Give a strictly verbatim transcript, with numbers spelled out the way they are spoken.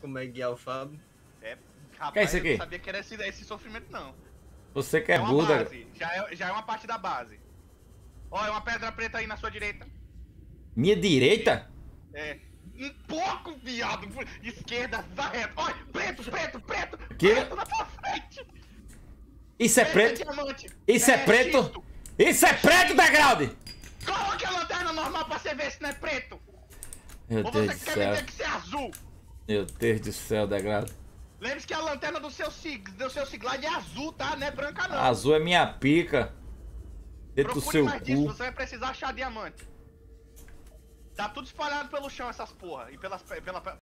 como é guiar o Fábio. É, rapaz, Que é isso eu aqui? não sabia que era esse, esse sofrimento, não. Você que é É uma Buda. base, já é, já é uma parte da base. Ó, é uma pedra preta aí na sua direita. Minha direita? É. Um pouco, viado. Esquerda, da reta. Olha, preto, preto, preto. Que? Preto na tua frente. Isso é Preto preto? diamante. Isso é preto? xisto. Isso é preto, Degraude! Coloque a lanterna normal pra você ver se não é preto. Meu Ou Deus você do quer me céu. dizer que você é azul? Meu Deus do céu, Degraude. Lembre-se que a lanterna do seu, sig do seu Siglide é azul, tá? Não é branca, não. Azul é minha pica. Dentro do Procure seu mais disso, cu. você vai precisar achar diamante. Tá tudo espalhado pelo chão essas porra. E pelas, pela,